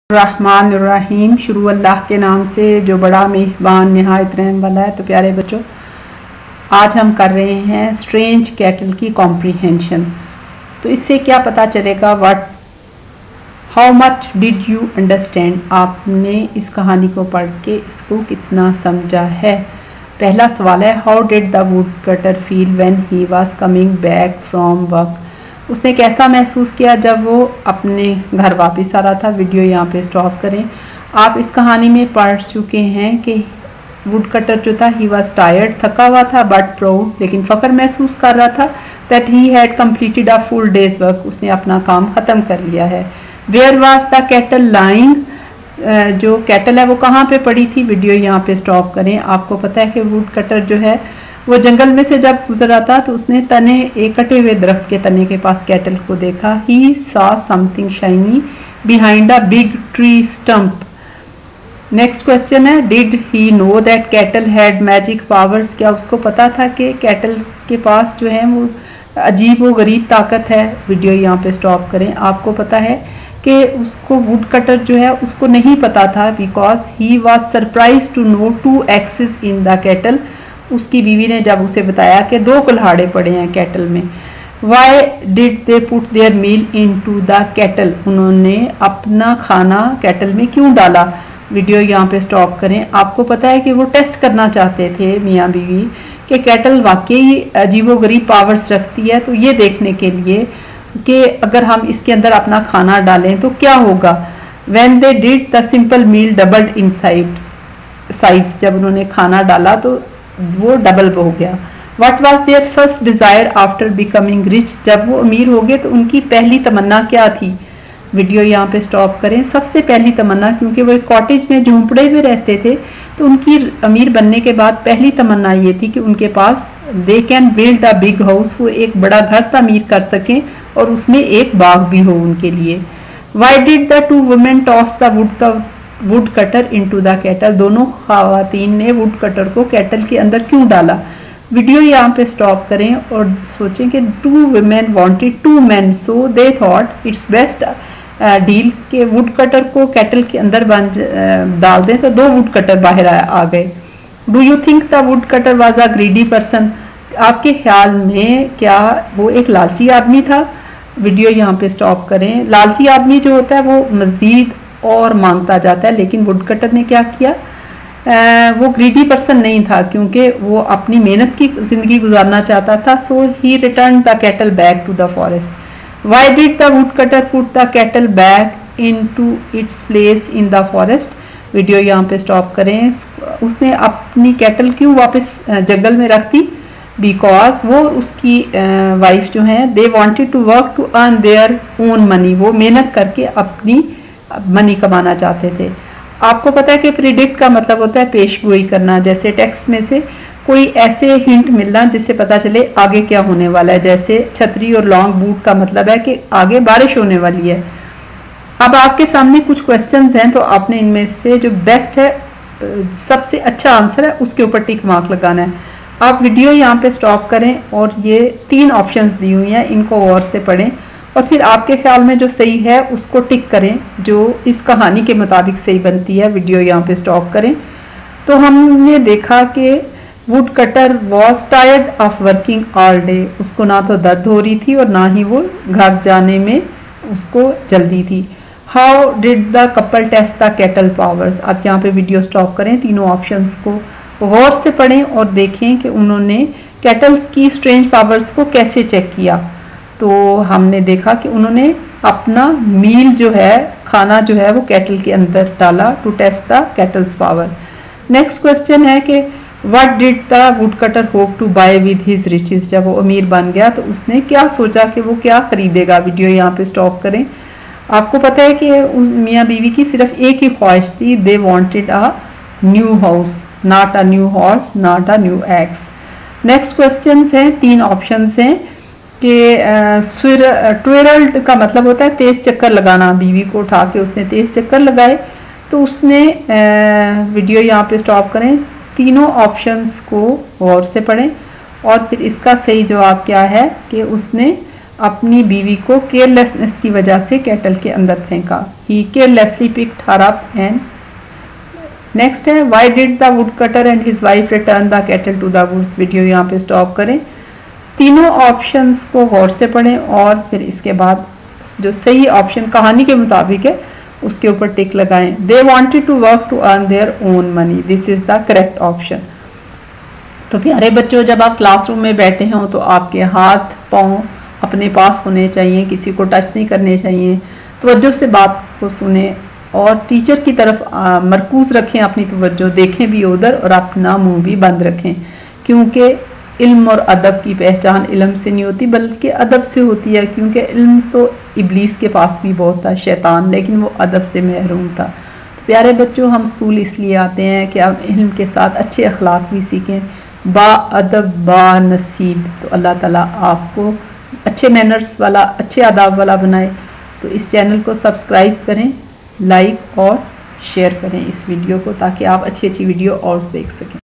रहमानिर्रहीम। शुरू अल्लाह के नाम से जो बड़ा मेहरबान निहायत रहम वाला है। तो प्यारे बच्चों, आज हम कर रहे हैं स्ट्रेंज कैटल की कॉम्प्रीहेंशन। तो इससे क्या पता चलेगा, how much did you understand, आपने इस कहानी को पढ़ के इसको कितना समझा है। पहला सवाल है, how did the would cutter feel when he was coming back from work, उसने कैसा महसूस किया जब वो अपने घर वापस आ रहा था। वीडियो यहाँ पे स्टॉप करें। आप इस कहानी में पढ़ चुके हैं कि वुड कटर जो था ही वाज टायर्ड, थका हुआ था, बट प्राउड, लेकिन फख्र महसूस कर रहा था that he had completed a full day's work, उसने अपना काम ख़त्म कर लिया है। Where was the cattle lying, जो कैटल है वो कहाँ पे पड़ी थी। वीडियो यहाँ पे स्टॉप करें। आपको पता है कि वुड कटर जो है वो जंगल में से जब गुजरा था तो उसने तने, एक कटे हुए दरख्त के तने के पास कैटल को देखा। He saw something shiny behind a big tree stump. Next question है, did he know that cattle had magic powers, क्या उसको पता था कि कैटल के पास जो है वो अजीब व गरीब ताकत है। वीडियो यहाँ पे स्टॉप करें। आपको पता है कि उसको वुड कटर जो है उसको नहीं पता था, because he was surprised to know 2 excess in the cattle, उसकी बीवी ने जब उसे बताया कि 2 कुल्हाड़े पड़े हैं कैटल में। Why did they put their meal into the cattle, उन्होंने अपना खाना कैटल में क्यों डाला। वीडियो यहाँ पे स्टॉप करें। आपको पता है कि वो टेस्ट करना चाहते थे मियाँ बीवी कि कैटल वाकई अजीबोगरीब पावर्स रखती है, तो ये देखने के लिए कि अगर हम इसके अंदर अपना खाना डालें तो क्या होगा। When they did the simple meal doubled in size, जब उन्होंने खाना डाला तो वो डबल हो गया। What was there first desire after becoming rich, जब वो अमीर हो गए तो उनकी पहली तमन्ना क्या थी। वीडियो यहाँ पे स्टॉप करें। सबसे पहली तमन्ना, क्योंकि वो एक कॉटेज में झोंपड़े में रहते थे, तो उनकी अमीर बनने के बाद पहली तमन्ना ये थी कि उनके पास they can build a big house, वो एक बड़ा घर तमीर कर सकें और उसमें एक बाग भी हो उनके लिए। Why did the 2 women toss the would cutter into the cattle, दोनों खवातीन ने वुड कटर को कैटल के अंदर क्यों डाला। वीडियो यहाँ पे स्टॉप करें और सोचें कि 2 women wanted 2 men, so they thought it's best deal के वुड कटर को कैटल के अंदर डाल दें तो 2 वुड कटर बाहर आ गए। Do you think the would cutter was a greedy person, आपके ख्याल में क्या वो एक लालची आदमी था। वीडियो यहाँ पे स्टॉप करें। लालची आदमी जो होता है वो मजीद और मांगता जाता है, लेकिन वुड कटर ने क्या किया, वो ग्रीडी पर्सन नहीं था क्योंकि वो अपनी मेहनत की जिंदगी गुजारना चाहता था। So he return the cattle back to the forest. Why did the would cutter put the cattle back into its place in the forest. Video यहाँ पे स्टॉप करें। उसने अपनी कैटल क्यों वापस जंगल में रख दी, बिकॉज वो उसकी वाइफ जो है they wanted to work to earn their own money, वो मेहनत करके अपनी मनी कमाना चाहते थे। आपको पता है कि प्रिडिक्ट का मतलब होता है पेशगोई करना, जैसे टेक्स्ट में से कोई ऐसे हिंट मिलना जिससे पता चले आगे क्या होने वाला है। जैसे छतरी और लॉन्ग बूट का मतलब है कि आगे बारिश होने वाली है। अब आपके सामने कुछ क्वेश्चंस हैं, तो आपने इनमें से जो बेस्ट है, सबसे अच्छा आंसर है, उसके ऊपर टिक मार्क लगाना है। आप वीडियो यहाँ पे स्टॉप करें और ये 3 ऑप्शंस दी हुई हैं, इनको गौर से पढ़ें और फिर आपके ख्याल में जो सही है उसको टिक करें, जो इस कहानी के मुताबिक सही बनती है। वीडियो यहाँ पे स्टॉप करें। तो हमने देखा कि wood cutter was tired of working all day, उसको ना तो दर्द हो रही थी और ना ही वो घर जाने में उसको जल्दी थी। How did the couple test the cattle powers, आप यहाँ पे वीडियो स्टॉप करें, तीनों ऑप्शंस को गौर से पढ़ें और देखें कि उन्होंने कैटल्स की स्ट्रेंज पावर्स को कैसे चेक किया। तो हमने देखा कि उन्होंने अपना मील जो है, खाना जो है वो कैटल के अंदर डाला to test the cattles power. Next question है कि what did the would cutter hope to buy with his riches, जब वो अमीर बन गया तो उसने क्या सोचा कि वो क्या खरीदेगा। वीडियो यहाँ पे स्टॉप करें। आपको पता है कि मियाँ बीवी की सिर्फ एक ही ख्वाहिश थी, they wanted a new house, not a new horse, not a new axe. Next question हैं, 3 ऑप्शन हैं कि ट्विरल्ड का मतलब होता है तेज चक्कर लगाना, बीवी को उठा के उसने तेज चक्कर लगाए तो उसने वीडियो यहाँ पे स्टॉप करें, तीनों ऑप्शंस को गौर से पढ़ें और फिर इसका सही जवाब क्या है कि उसने अपनी बीवी को केयरलेसनेस की वजह से केटल के अंदर फेंका। He carelessly picked her up and next है why did the would cutter and his wife return the kettle to the woods. Video यहाँ पे स्टॉप करें, तीनों ऑप्शंस को गौर से पढ़ें और फिर इसके बाद जो सही ऑप्शन कहानी के मुताबिक है उसके ऊपर टिक लगाएं। They wanted to work to earn their own money, this is the correct option. तो प्यारे बच्चों, जब आप क्लासरूम में बैठे हों तो आपके हाथ पाँव अपने पास होने चाहिए, किसी को टच नहीं करने चाहिए। तवज्जो से बात को सुने और टीचर की तरफ मरकूज रखें अपनी तवज्जो, देखें भी उधर और अपना मुंह भी बंद रखें, क्योंकि इल्म और अदब की पहचान इल्म से नहीं होती बल्कि अदब से होती है। क्योंकि इल्म तो इब्लीस के पास भी बहुत था, शैतान, लेकिन वो अदब से महरूम था। तो प्यारे बच्चों, हम स्कूल इसलिए आते हैं कि हम इल्म के साथ अच्छे अखलाक भी सीखें, बा अदब बा नसीब। तो अल्लाह ताला आपको अच्छे मैनर्स वाला, अच्छे आदाब वाला बनाए। तो इस चैनल को सब्सक्राइब करें, लाइक और शेयर करें इस वीडियो को, ताकि आप अच्छी अच्छी वीडियो और देख सकें।